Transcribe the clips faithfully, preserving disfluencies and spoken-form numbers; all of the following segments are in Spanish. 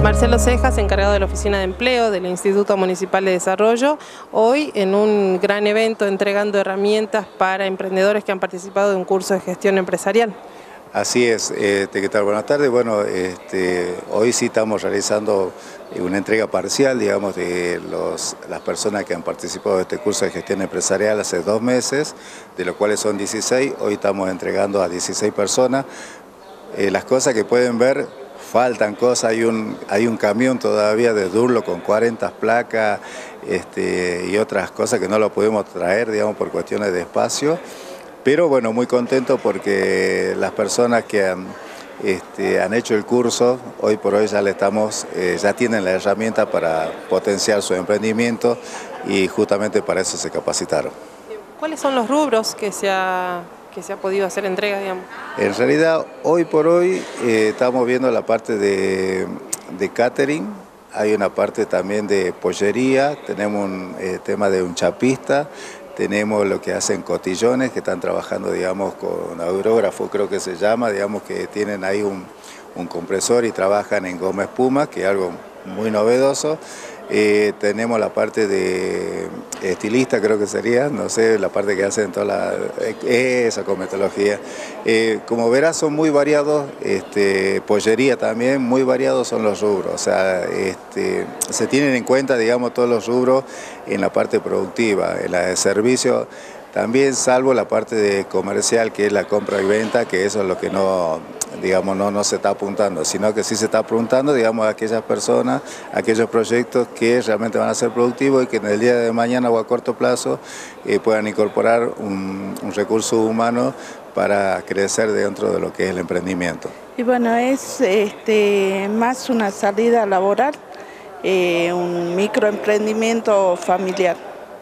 Marcelo Cejas, encargado de la Oficina de Empleo del Instituto Municipal de Desarrollo, hoy en un gran evento entregando herramientas para emprendedores que han participado de un curso de gestión empresarial. Así es, este, ¿qué tal? Buenas tardes. Bueno, este, hoy sí estamos realizando una entrega parcial, digamos, de los, las personas que han participado de este curso de gestión empresarial hace dos meses, de los cuales son dieciséis, hoy estamos entregando a dieciséis personas. Eh, las cosas que pueden ver, faltan cosas, hay un, hay un camión todavía de Durlo con cuarenta placas este, y otras cosas que no lo pudimos traer, digamos, por cuestiones de espacio. Pero bueno, muy contento porque las personas que han, este, han hecho el curso, hoy por hoy ya le estamos, eh, ya tienen la herramienta para potenciar su emprendimiento y justamente para eso se capacitaron. ¿Cuáles son los rubros que se ha, que se ha podido hacer entrega, digamos? En realidad, hoy por hoy eh, estamos viendo la parte de, de catering, hay una parte también de pollería, tenemos un eh, tema de un chapista. Tenemos lo que hacen cotillones, que están trabajando, digamos, con aerógrafo, creo que se llama, digamos, que tienen ahí un, un compresor y trabajan en goma espuma, que es algo muy novedoso. Eh, tenemos la parte de estilista, creo que sería, no sé, la parte que hacen toda la, esa cosmetología. Eh, como verás, son muy variados, este, pollería también, muy variados son los rubros, o sea, este, se tienen en cuenta, digamos, todos los rubros en la parte productiva, en la de servicio, también salvo la parte de comercial, que es la compra y venta, que eso es lo que no, digamos, no, no se está apuntando, sino que sí se está apuntando, digamos, a aquellas personas, a aquellos proyectos que realmente van a ser productivos y que en el día de mañana o a corto plazo eh, puedan incorporar un, un recurso humano para crecer dentro de lo que es el emprendimiento. Y bueno, es este, más una salida laboral, eh, un microemprendimiento familiar.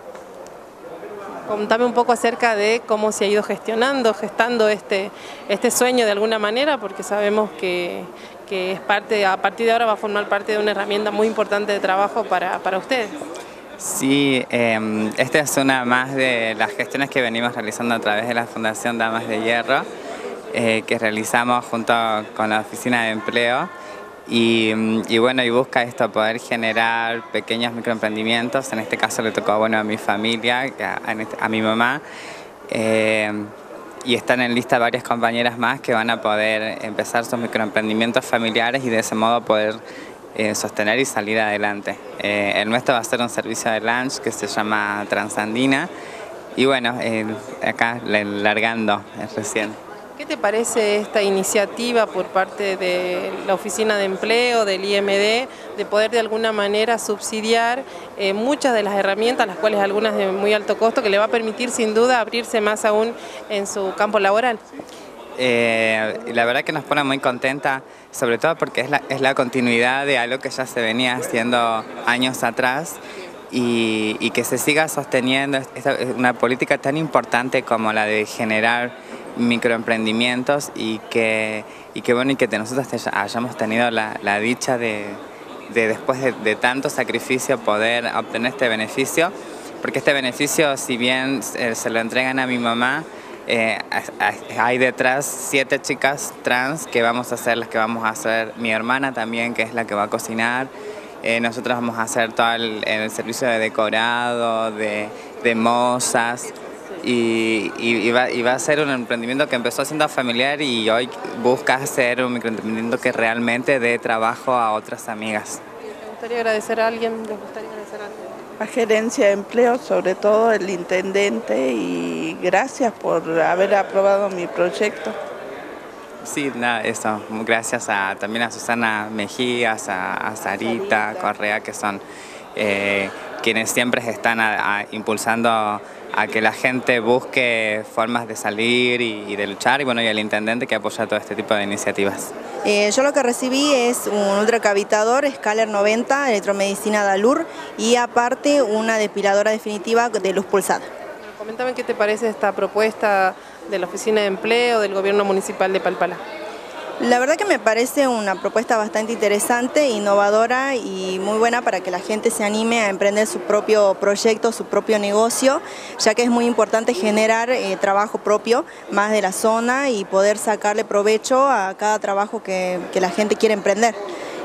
Contame un poco acerca de cómo se ha ido gestionando, gestando este, este sueño de alguna manera, porque sabemos que, que es parte, a partir de ahora va a formar parte de una herramienta muy importante de trabajo para, para ustedes. Sí, eh, esta es una más de las gestiones que venimos realizando a través de la Fundación Damas de Hierro, eh, que realizamos junto con la Oficina de Empleo. Y, y bueno, y busca esto, poder generar pequeños microemprendimientos. En este caso le tocó, bueno, a mi familia, a, a mi mamá, eh, y están en lista varias compañeras más que van a poder empezar sus microemprendimientos familiares y de ese modo poder eh, sostener y salir adelante. Eh, el nuestro va a ser un servicio de lunch que se llama Transandina y bueno, eh, acá largando recién. ¿Qué te parece esta iniciativa por parte de la Oficina de Empleo, del I M D, de poder de alguna manera subsidiar eh, muchas de las herramientas, las cuales algunas de muy alto costo, que le va a permitir sin duda abrirse más aún en su campo laboral? Eh, la verdad que nos pone muy contenta, sobre todo porque es la, es la continuidad de algo que ya se venía haciendo años atrás. Y, y que se siga sosteniendo esta, una política tan importante como la de generar microemprendimientos y que, y que, bueno, y que nosotros hayamos tenido la, la dicha de, de después de, de tanto sacrificio poder obtener este beneficio, porque este beneficio, si bien eh, se lo entregan a mi mamá, eh, hay detrás siete chicas trans que vamos a ser las que vamos a hacer, mi hermana también, que es la que va a cocinar. Eh, nosotros vamos a hacer todo el, el servicio de decorado, de, de mozas y, y, y, va, y va a ser un emprendimiento que empezó siendo familiar y hoy busca ser un microemprendimiento que realmente dé trabajo a otras amigas. ¿Te gustaría agradecer a alguien? ¿Les gustaría agradecer a alguien? La Gerencia de Empleo, sobre todo el intendente, y gracias por haber aprobado mi proyecto. Sí, nada, eso. Gracias a, también a Susana Mejías, a, a Sarita Correa, que son eh, quienes siempre están a, a, impulsando a que la gente busque formas de salir y, y de luchar, y bueno, y el intendente que apoya todo este tipo de iniciativas. Eh, yo lo que recibí es un ultracavitador Scaler noventa, electromedicina Dalur, y aparte una depiladora definitiva de luz pulsada. Coméntame qué te parece esta propuesta de la Oficina de Empleo del Gobierno Municipal de Palpalá. La verdad que me parece una propuesta bastante interesante, innovadora y muy buena para que la gente se anime a emprender su propio proyecto, su propio negocio, ya que es muy importante generar eh, trabajo propio, más de la zona, y poder sacarle provecho a cada trabajo que, que la gente quiere emprender.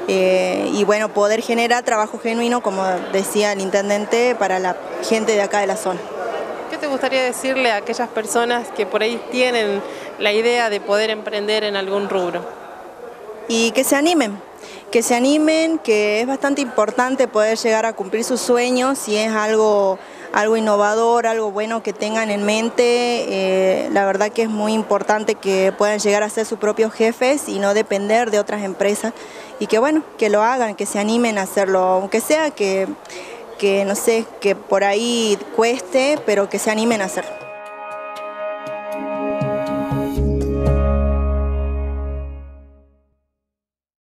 eh, y bueno, poder generar trabajo genuino, como decía el intendente, para la gente de acá de la zona. ¿Qué te gustaría decirle a aquellas personas que por ahí tienen la idea de poder emprender en algún rubro? Y que se animen, que se animen, que es bastante importante poder llegar a cumplir sus sueños, si es algo, algo innovador, algo bueno que tengan en mente. Eh, la verdad que es muy importante que puedan llegar a ser sus propios jefes y no depender de otras empresas, y que bueno, que lo hagan, que se animen a hacerlo, aunque sea que, que no sé, que por ahí cueste, pero que se animen a hacerlo.